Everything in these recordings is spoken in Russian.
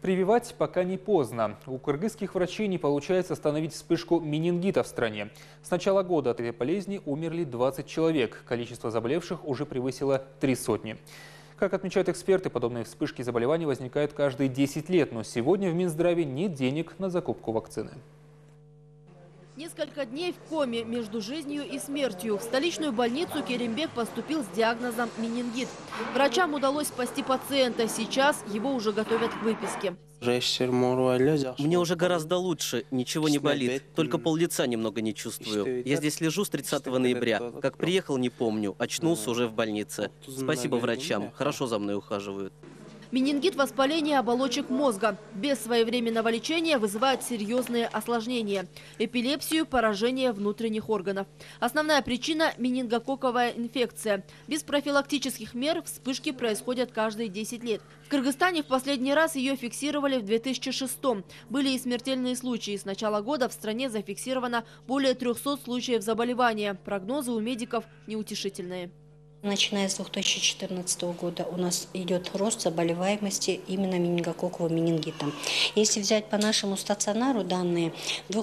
Прививать пока не поздно. У кыргызских врачей не получается остановить вспышку менингита в стране. С начала года от этой болезни умерли 20 человек. Количество заболевших уже превысило 300. Как отмечают эксперты, подобные вспышки заболеваний возникают каждые 10 лет. Но сегодня в Минздраве нет денег на закупку вакцины. Несколько дней в коме между жизнью и смертью. В столичную больницу Керимбек поступил с диагнозом менингит. Врачам удалось спасти пациента. Сейчас его уже готовят к выписке. Мне уже гораздо лучше, ничего не болит, только пол-лица немного не чувствую. Я здесь лежу с 30 ноября. Как приехал, не помню, очнулся уже в больнице. Спасибо врачам, хорошо за мной ухаживают. Менингит – воспаление оболочек мозга. Без своевременного лечения вызывает серьезные осложнения. Эпилепсию, поражение внутренних органов. Основная причина – менингококковая инфекция. Без профилактических мер вспышки происходят каждые 10 лет. В Кыргызстане в последний раз ее фиксировали в 2006-м. Были и смертельные случаи. С начала года в стране зафиксировано более 300 случаев заболевания. Прогнозы у медиков неутешительные. Начиная с 2014 года у нас идет рост заболеваемости именно менингококковым менингитом. Если взять по нашему стационару данные, в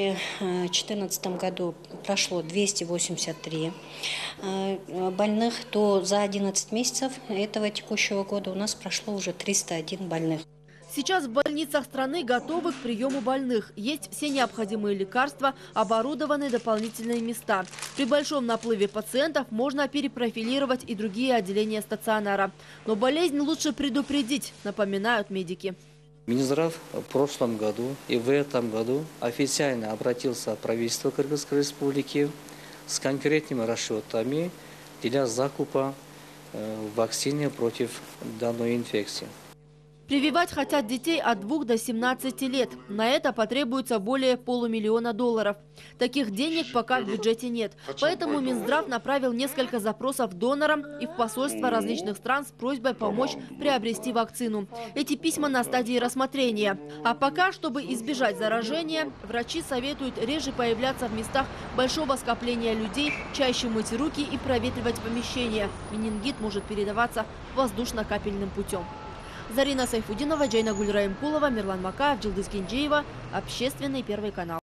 2014 году прошло 283 больных, то за 11 месяцев этого текущего года у нас прошло уже 301 больных. Сейчас в больницах страны готовы к приему больных. Есть все необходимые лекарства, оборудованы дополнительные места. При большом наплыве пациентов можно перепрофилировать и другие отделения стационара. Но болезнь лучше предупредить, напоминают медики. Минздрав в прошлом году и в этом году официально обратился в правительство Кыргызской Республики с конкретными расчетами для закупа вакцины против данной инфекции. Прививать хотят детей от 2 до 17 лет. На это потребуется более $500 000. Таких денег пока в бюджете нет. Поэтому Минздрав направил несколько запросов донорам и в посольства различных стран с просьбой помочь приобрести вакцину. Эти письма на стадии рассмотрения. А пока, чтобы избежать заражения, врачи советуют реже появляться в местах большого скопления людей, чаще мыть руки и проветривать помещения. Менингит может передаваться воздушно-капельным путем. Зарина Сайфудинова, Джайна Гульраимкулова, Мирлан Макаев, Джилдыз Кенджеева. Общественный, Первый канал.